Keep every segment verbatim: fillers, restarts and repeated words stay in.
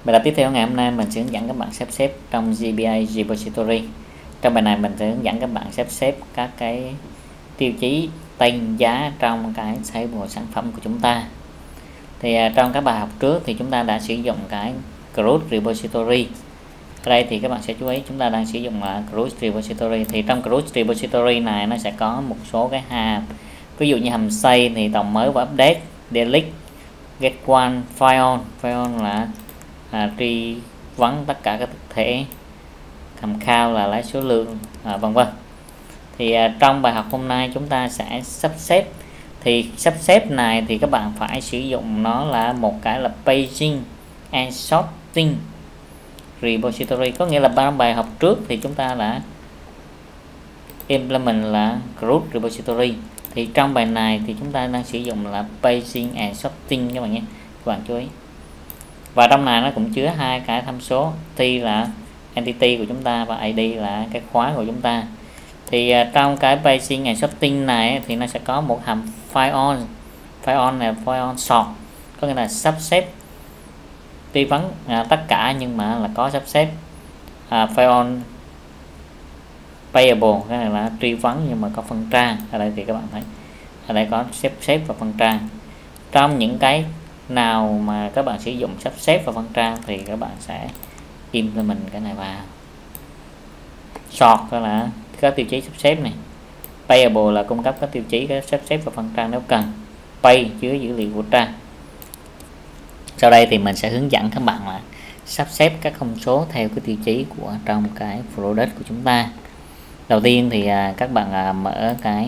Bài tập tiếp theo ngày hôm nay mình sẽ hướng dẫn các bạn sắp xếp trong giê pê a repository. Trong bài này mình sẽ hướng dẫn các bạn sắp xếp các cái tiêu chí tên giá trong cái table sản phẩm của chúng ta. Thì uh, trong các bài học trước thì chúng ta đã sử dụng cái CRUD repository. Ở đây thì các bạn sẽ chú ý chúng ta đang sử dụng là CRUD repository. Thì trong CRUD repository này nó sẽ có một số cái hàm, ví dụ như hàm save thì tổng mới và update, delete, get one, file on. File on là à, truy vấn tất cả các thực thể, hàm count là lấy số lượng, à, vân vân. Thì à, trong bài học hôm nay chúng ta sẽ sắp xếp. Thì sắp xếp này thì các bạn phải sử dụng nó là một cái là paging and sorting repository, có nghĩa là ba bài học trước thì chúng ta đã implement là CRUD repository. Thì trong bài này thì chúng ta đang sử dụng là paging and sorting các bạn nhé, các bạn chú ý. Và trong này nó cũng chứa hai cái tham số, T là entity của chúng ta và i đê là cái khóa của chúng ta. Thì uh, trong cái paging and sorting này thì nó sẽ có một hàm file on. File on là file on sort, có nghĩa là sắp xếp truy vấn uh, tất cả nhưng mà là có sắp xếp. uh, File on payable, cái này là truy vấn nhưng mà có phân trang. Ở đây thì các bạn thấy ở đây có xếp xếp và phân trang. Trong những cái nào mà các bạn sử dụng sắp xếp và phân trang thì các bạn sẽ implement cái này vào. Sort đó là các tiêu chí sắp xếp này, payable là cung cấp các tiêu chí các sắp xếp và phân trang nếu cần, pay chứa dữ liệu của trang. Sau đây thì mình sẽ hướng dẫn các bạn là sắp xếp các thông số theo cái tiêu chí của trong cái product của chúng ta. Đầu tiên thì à, các bạn à, mở cái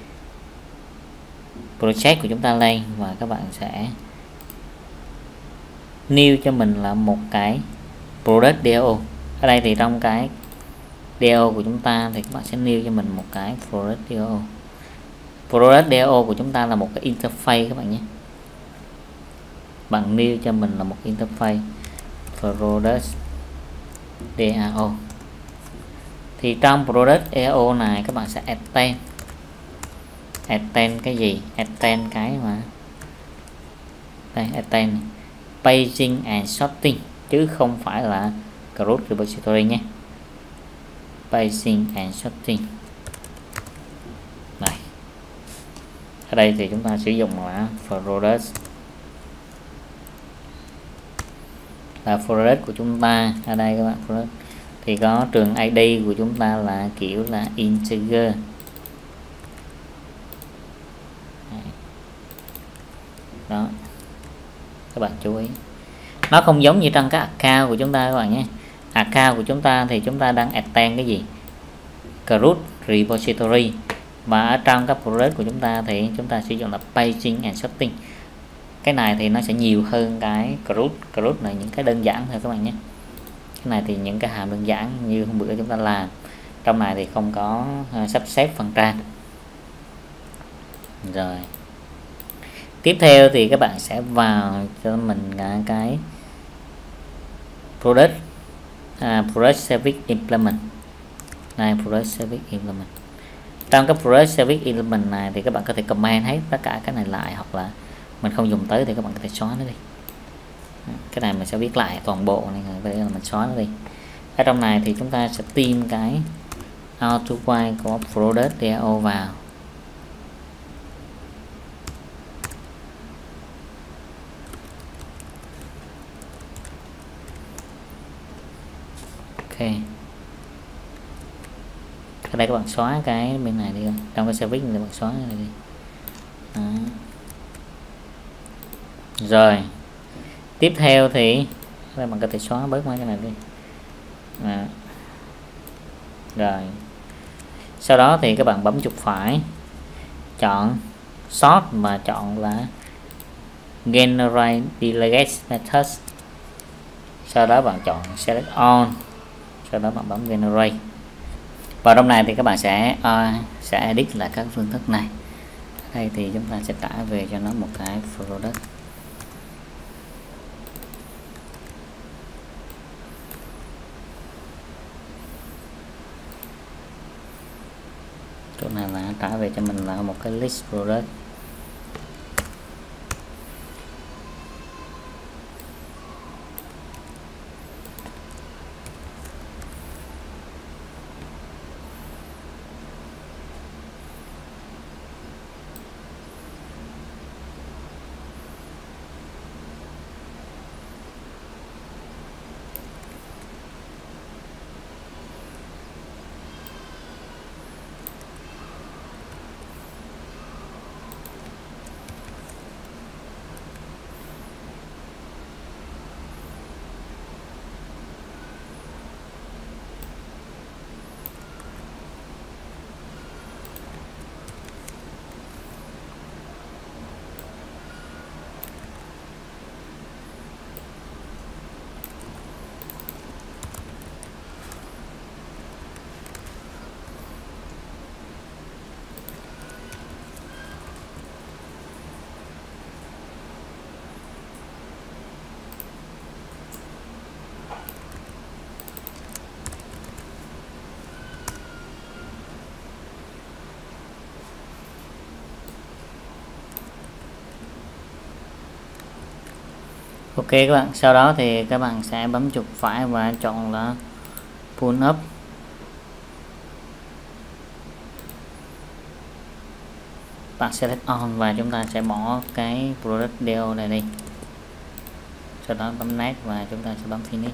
project của chúng ta lên và các bạn sẽ new cho mình là một cái product đê o. Ở đây thì trong cái đê o của chúng ta thì các bạn sẽ new cho mình một cái product đê o. Product đê o của chúng ta là một cái interface các bạn nhé. Bạn new cho mình là một interface product đê o. Thì trong product đê o này các bạn sẽ attend attend cái gì? Attend cái mà đây, attend paging and sorting chứ không phải là CRUD repository nhé. Paging and sorting này. Ở đây thì chúng ta sử dụng là product là product của chúng ta. Ở đây các bạn product thì có trường i đê của chúng ta là kiểu là integer. Đó, các bạn chú ý nó không giống như trong cái account của chúng ta các bạn nhé. Account của chúng ta thì chúng ta đang attend cái gì? CRUD repository. Và ở trong các product của chúng ta thì chúng ta sử dụng là paging and sorting. Cái này thì nó sẽ nhiều hơn cái CRUD. CRUD là những cái đơn giản thôi các bạn nhé. Cái này thì những cái hàm đơn giản như hôm bữa chúng ta làm. Trong này thì không có uh, sắp xếp phân trang. Rồi tiếp theo thì các bạn sẽ vào cho mình cái product à, product service implement này, product service implement. Trong cái product service implement này thì các bạn có thể comment hết tất cả cái này lại, hoặc là mình không dùng tới thì các bạn có thể xóa nó đi. Cái này mình sẽ viết lại toàn bộ này, vậy là mình xóa nó đi. Ở trong này thì chúng ta sẽ tìm cái auto while của product đê o vào. Ok, ở đây các bạn xóa cái bên này đi, trong cái service này các bạn xóa cái này đi. Đó. Rồi tiếp theo thì các bạn có thể xóa bớt mấy cái này đi. Đó. Rồi sau đó thì các bạn bấm chuột phải, chọn sort và chọn là generate delegate methods. Sau đó bạn chọn select on, sau đó bạn bấm generate. Vào trong này thì các bạn sẽ uh, sẽ edit lại các phương thức này. Ở đây thì chúng ta sẽ tải về cho nó một cái product. Chỗ này là tải về cho mình là một cái list product. Ok các bạn, sau đó thì các bạn sẽ bấm chuột phải và chọn là pull up. Bạn select on và chúng ta sẽ bỏ cái product deo này đi, sau đó bấm next và chúng ta sẽ bấm finish.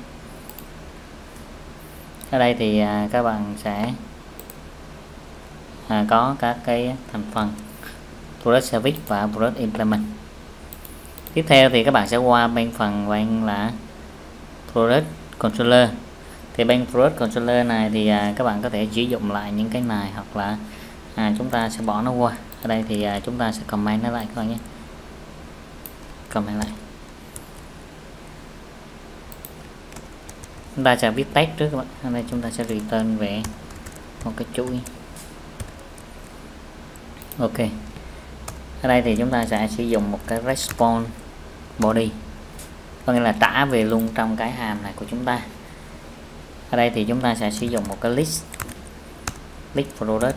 Ở đây thì à, các bạn sẽ à, có các cái thành phần product service và product implement. Tiếp theo thì các bạn sẽ qua bên phần bên là product controller. Thì bên product controller này thì à, các bạn có thể sử dụng lại những cái này, hoặc là à, chúng ta sẽ bỏ nó qua. Ở đây thì à, chúng ta sẽ comment nó lại các bạn nhé, comment lại. Chúng ta sẽ viết text trước các bạn. Ở đây chúng ta sẽ return về một cái chuỗi. Ok. Ở đây thì chúng ta sẽ sử dụng một cái response body, có nghĩa là trả về luôn trong cái hàm này của chúng ta. Ở đây thì chúng ta sẽ sử dụng một cái list list product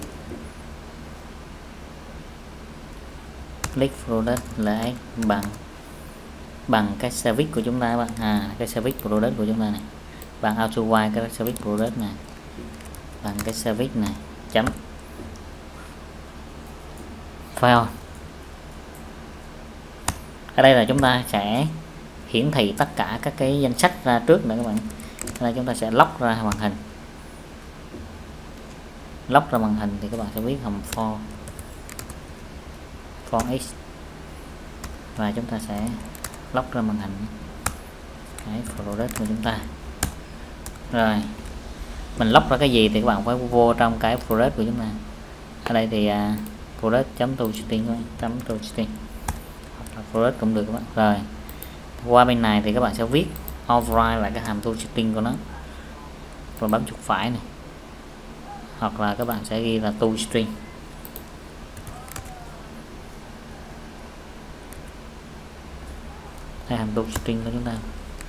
list product là bằng bằng cái service của chúng ta các bạn, à cái service product của chúng ta này, bằng auto white cái service product này, bằng cái service này chấm file. Ở đây là chúng ta sẽ hiển thị tất cả các cái danh sách ra trước nữa các bạn. Ở đây chúng ta sẽ lock ra màn hình, lock ra màn hình thì các bạn sẽ viết hàm for for x và chúng ta sẽ lock ra màn hình cái product của chúng ta. Rồi mình lock ra cái gì thì các bạn phải vô trong cái product của chúng ta. Ở đây thì uh, product chấm to string chấm to string product cũng được các bạn. Rồi qua bên này thì các bạn sẽ viết override lại cái hàm to string của nó, rồi bấm chuột phải này, hoặc là các bạn sẽ ghi là to string. Đây hàm to string của chúng ta,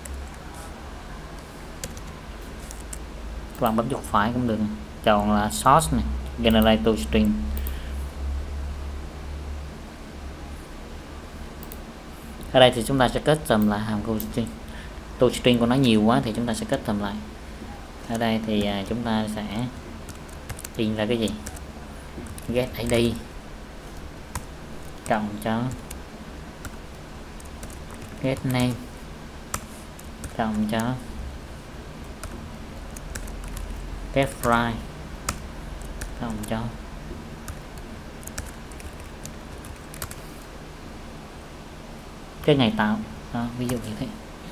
các bạn bấm chuột phải cũng được, chọn là source này, generate to string. Ở đây thì chúng ta sẽ kết custom lại hàm to string. To string của nó nhiều quá thì chúng ta sẽ kết custom lại. Ở đây thì à, chúng ta sẽ in ra cái gì, get id cộng cho get name cộng cho get file cộng cho cái ngày tạo đó, ví dụ như thế.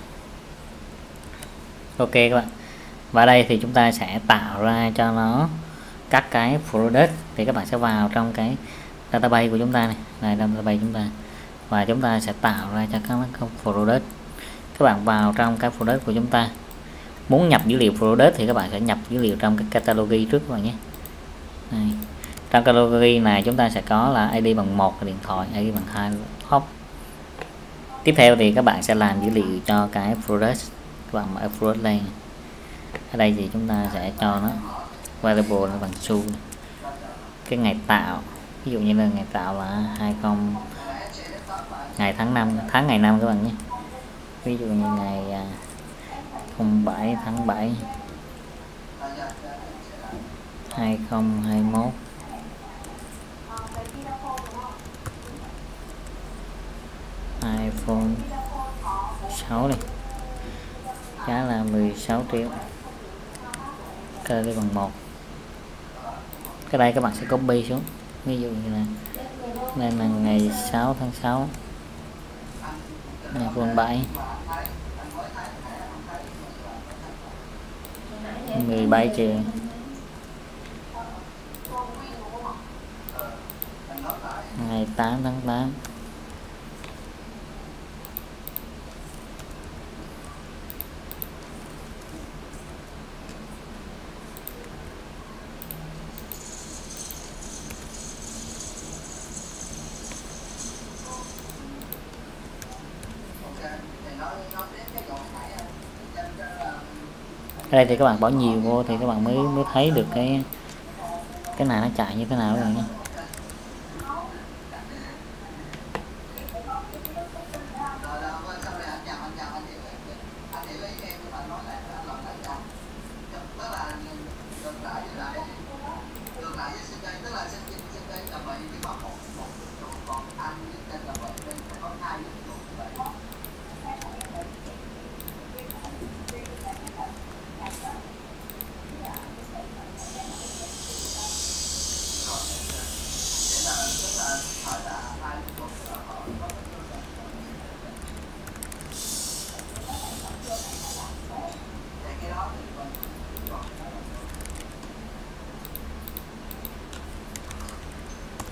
Ok các bạn, và đây thì chúng ta sẽ tạo ra cho nó các cái product. Thì các bạn sẽ vào trong cái database của chúng ta này, này database chúng ta, và chúng ta sẽ tạo ra cho các product. Các bạn vào trong cái product của chúng ta, muốn nhập dữ liệu product thì các bạn sẽ nhập dữ liệu trong cái catalog trước các bạn nhé. Này. Trong catalog này chúng ta sẽ có là i đê bằng một là điện thoại, i đê bằng hai là hop. Tiếp theo thì các bạn sẽ làm dữ liệu cho cái product. Các bạn mở product lên. Ở đây thì chúng ta sẽ cho nó variable là bằng su. Cái ngày tạo, ví dụ như là ngày tạo là hai mươi ngày tháng năm, tháng ngày năm các bạn nhé. Ví dụ như ngày không bảy tháng bảy hai không hai mốt. iPhone sáu này giá là mười sáu triệu, cơ đi bằng một. Cái đây các bạn sẽ copy xuống, ví dụ như là đây là ngày sáu tháng sáu, iPhone bảy mười bảy triệu. Ngày tám tháng tám Ở đây thì các bạn bỏ nhiều vô thì các bạn mới mới thấy được cái cái này nó chạy như thế nào rồi nhé.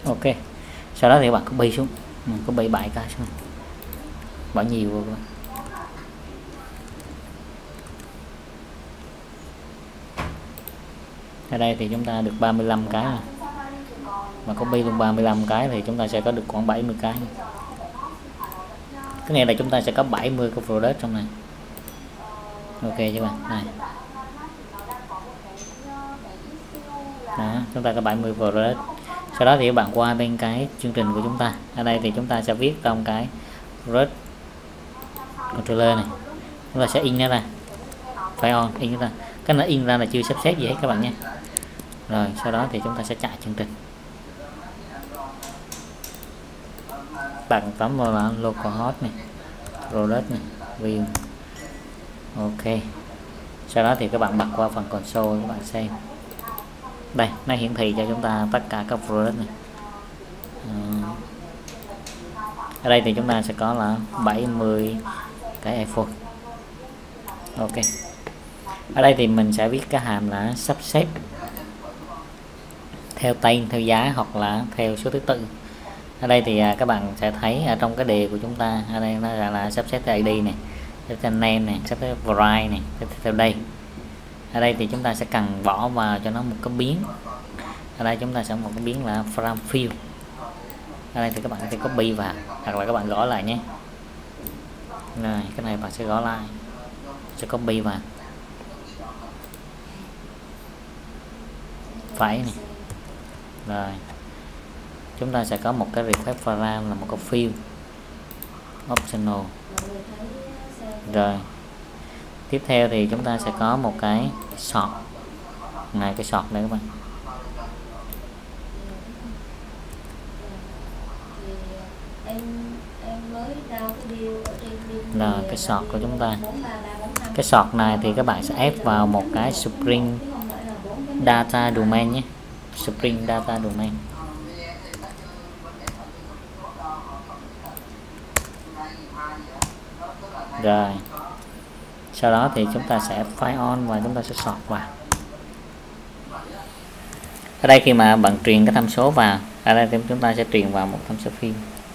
Ok, sau đó thì các bạn copy xuống, mình copy bảy cái xuống, bỏ nhiều vô các bạn. Ở đây thì chúng ta được ba mươi lăm cái rồi. Mà copy luôn ba mươi lăm cái thì chúng ta sẽ có được khoảng bảy mươi cái. Cái này là chúng ta sẽ có bảy mươi cái product trong này. Ok chưa bạn? Này. Đó, chúng ta có bảy mươi product. Sau đó thì các bạn qua bên cái chương trình của chúng ta. Ở đây thì chúng ta sẽ viết trong cái product controller này. Chúng ta sẽ in nó ra. Phải on, in nó ra. Cái nó in ra là chưa sắp xếp gì hết các bạn nhé. Rồi, sau đó thì chúng ta sẽ chạy chương trình. Bạn tóm vào là localhost này, product này, view. Ok. Sau đó thì các bạn bật qua phần console các bạn xem. Đây, nó hiển thị cho chúng ta tất cả các product này. Ở đây thì chúng ta sẽ có là bảy mươi cái iPhone. Ok. Ở đây thì mình sẽ viết cái hàm là sắp xếp theo tên, theo giá hoặc là theo số thứ tự. Ở đây thì các bạn sẽ thấy ở trong cái đề của chúng ta, ở đây nó là, là sắp xếp theo i đê này, sắp theo name này, sắp theo variety này, sắp theo đây. Ở đây thì chúng ta sẽ cần bỏ vào cho nó một cái biến. Ở đây chúng ta sẽ một cái biến là from field. Ở đây thì các bạn có thể copy vào hoặc là các bạn gõ lại nhé. Rồi cái này bạn sẽ gõ lại, sẽ copy vào phải này. Rồi chúng ta sẽ có một cái refresh param là một cái field optional. Rồi tiếp theo thì chúng ta sẽ có một cái sort này, cái sort này các bạn. Rồi cái sort của chúng ta, cái sort này thì các bạn sẽ ép vào một cái Spring Data Domain nhé, Spring Data Domain. Rồi sau đó thì chúng ta sẽ file on và chúng ta sẽ sort vào. Ở đây khi mà bạn truyền cái tham số vào, ở đây thì chúng ta sẽ truyền vào một tham số field.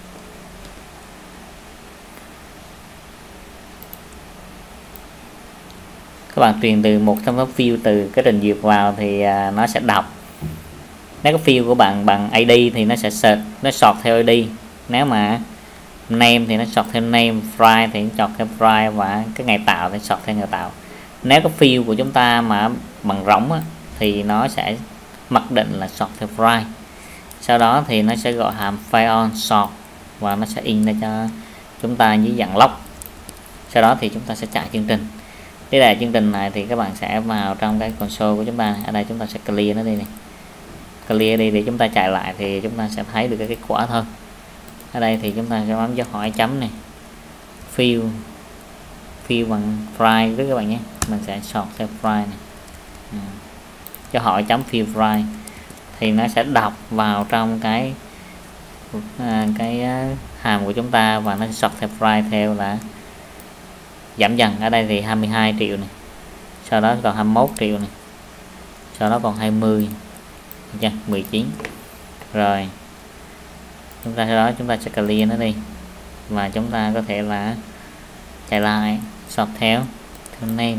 Các bạn truyền từ một tham số field từ cái trình duyệt vào thì uh, nó sẽ đọc. Nếu cái field của bạn bằng i đê thì nó sẽ search, nó sort theo i đê. Nếu mà name thì nó sort theo name, file thì nó sort theo file, và cái ngày tạo thì sort theo ngày tạo. Nếu cái field của chúng ta mà bằng rỗng á, thì nó sẽ mặc định là sort theo file. Sau đó thì nó sẽ gọi hàm file on sort và nó sẽ in ra cho chúng ta dưới dạng log. Sau đó thì chúng ta sẽ chạy chương trình. Thế là chương trình này thì các bạn sẽ vào trong cái console của chúng ta. Ở đây chúng ta sẽ clear nó đi này, clear đi để chúng ta chạy lại thì chúng ta sẽ thấy được cái kết quả thôi. Ở đây thì chúng ta sẽ bấm dấu hỏi chấm này, field field bằng file với các bạn nhé, mình sẽ sort theo file này, ừ. Dấu hỏi chấm field file thì nó sẽ đọc vào trong cái à, cái hàm của chúng ta và nó sẽ sort theo file theo là giảm dần. Ở đây thì hai mươi hai triệu này, sau đó còn hai mươi mốt triệu này, sau đó còn hai mươi, mười chín. Rồi chúng ta sau đó chúng ta sẽ clear nó đi và chúng ta có thể là chạy lại sort theo theo name,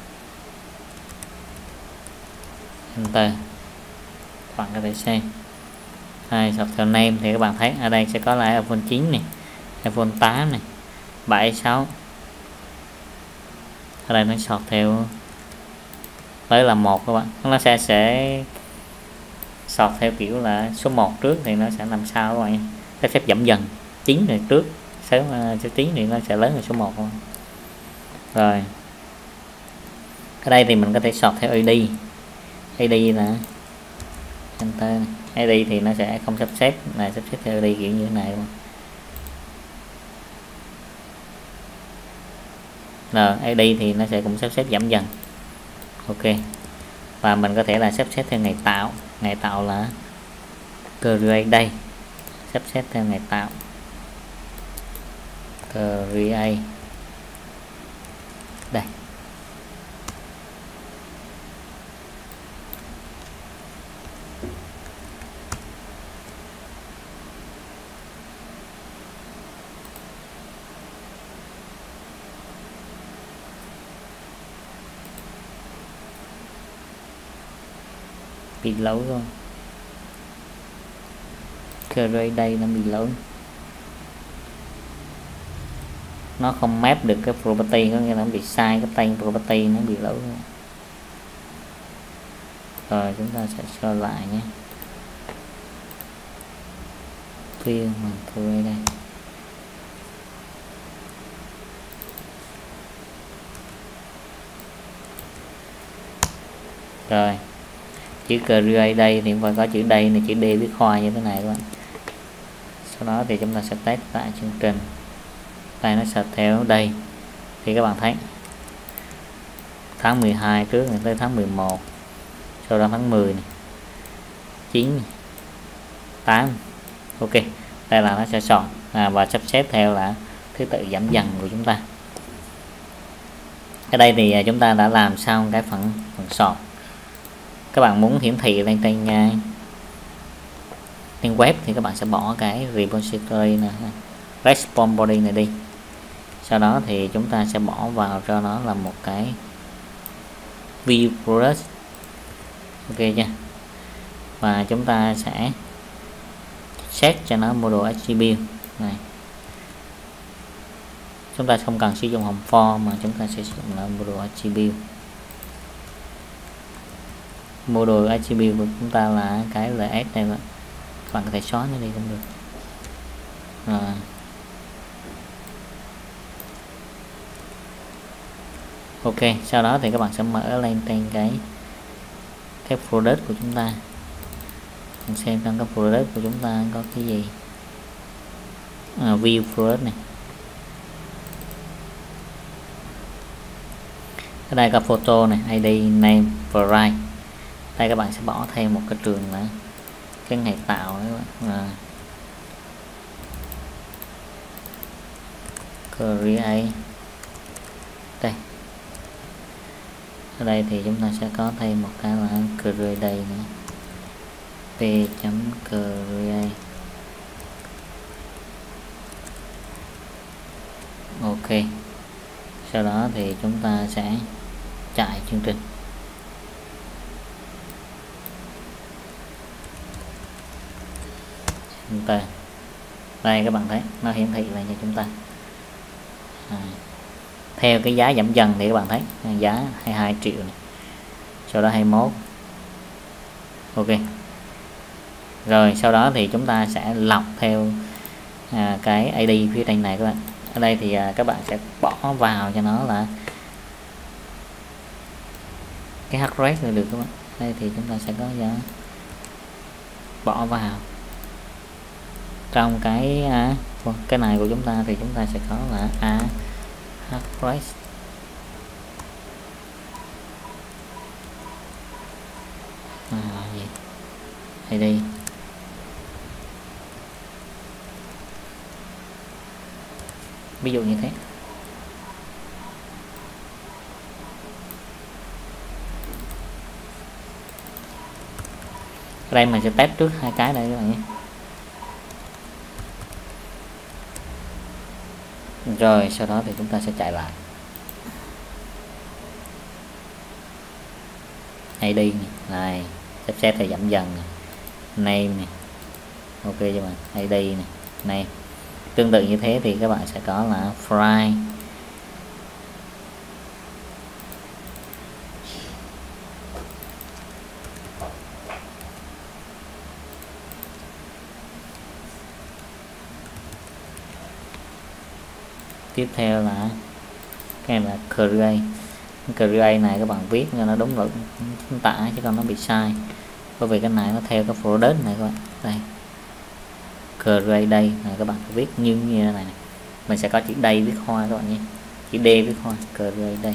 enter, các bạn có thể xem. Hai sort theo name thì các bạn thấy ở đây sẽ có lại iPhone chín này, iPhone tám này, bảy, sáu. Ở đây nó sort theo tới là một các bạn, nó sẽ sẽ sort theo kiểu là số một trước thì nó sẽ làm sao các bạn nha, cái phép giảm dần, chín rồi trước sớm số chín thì nó sẽ lớn hơn số một thôi. Rồi ở đây thì mình có thể sort theo i đê, i đê là enter, i đê thì nó sẽ không sắp xếp, này sắp xếp theo i đê kiểu như thế này luôn. Rồi i đê thì nó sẽ cũng sắp xếp giảm dần. Ok, và mình có thể là sắp xếp theo ngày tạo, ngày tạo là create đây, sắp xếp theo ngày tạo create đây. bị lỗi rồi, create đây nó bị lỗi, nó không map được cái property, có nghĩa là nó bị sai cái tên property, nó bị lỗi rồi. Rồi chúng ta sẽ cho lại nhé, fill mình thôi đây. Rồi chữ create đây thì phải có chữ đây này, chữ D viết khoa như thế này các bạn. Sau đó thì chúng ta sẽ test lại chương trình, đây nó sẽ theo đây thì các bạn thấy tháng mười hai trước này tới tháng mười một, sau đó tháng mười này, chín này, tám. Ok, đây là nó sẽ soạn à, và sắp xếp theo là thứ tự giảm dần của chúng ta. Ở đây thì chúng ta đã làm xong cái phần phần soạn. Các bạn muốn hiển thị lên trên trên web thì các bạn sẽ bỏ cái repository này, response body này đi. Sau đó thì chúng ta sẽ bỏ vào cho nó là một cái view product. Ok chưa? Và chúng ta sẽ set cho nó model attribute này. Chúng ta không cần sử dụng hồng for mà chúng ta sẽ sử dụng là model attribute. Model attribute của chúng ta là cái ls này, các bạn có thể xóa nó đi cũng được. Rồi. Ok, sau đó thì các bạn sẽ mở lên trên cái cái product của chúng ta, mình xem trong cái product của chúng ta có cái gì. À, view product này, ở đây có photo này, i đê, name, price. Đây các bạn sẽ bỏ thêm một cái trường là cái ngày tạo đấy các bạn. À, create đây. Ở đây thì chúng ta sẽ có thêm một cái là create đây nữa, p.create. Ok, sau đó thì chúng ta sẽ chạy chương trình. Chúng ta đây các bạn thấy nó hiển thị lại cho chúng ta à, theo cái giá giảm dần thì các bạn thấy giá hai mươi hai triệu này, sau đó hai mươi mốt. Ok, rồi sau đó thì chúng ta sẽ lọc theo à, cái i đê phía trên này các bạn. Ở đây thì à, các bạn sẽ bỏ vào cho nó là cái hash rate là được các bạn. Đây thì chúng ta sẽ có giá bỏ vào trong cái à, cái này của chúng ta thì chúng ta sẽ có là a hash rate. À, gì đây đi ví dụ như thế. Ở đây mình sẽ test trước hai cái đây các bạn nhé. Rồi sau đó thì chúng ta sẽ chạy lại i đê này, này sắp xếp thì giảm dần này. Name này, ok cho bạn, i đê này, name. Tương tự như thế thì các bạn sẽ có là fry. Tiếp theo là cái này là create. Create này các bạn viết cho nó đúng ngữ tả chứ còn nó bị sai, bởi vì cái này nó theo cái product này các bạn. Đây create đây này, các bạn viết như như thế này, này. Mình sẽ có chữ đây viết hoa các bạn nhé, chữ D viết hoa, create đây.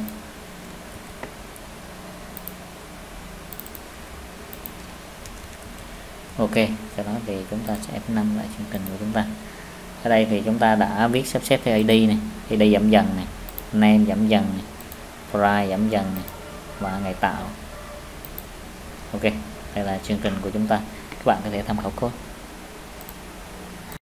Ok, sau đó thì chúng ta sẽ ép năm lại chương trình của chúng ta. Ở đây thì chúng ta đã viết sắp xếp theo i đê này, i đê giảm dần này, name giảm dần này, price giảm dần này và ngày tạo. Ok, đây là chương trình của chúng ta, các bạn có thể tham khảo code.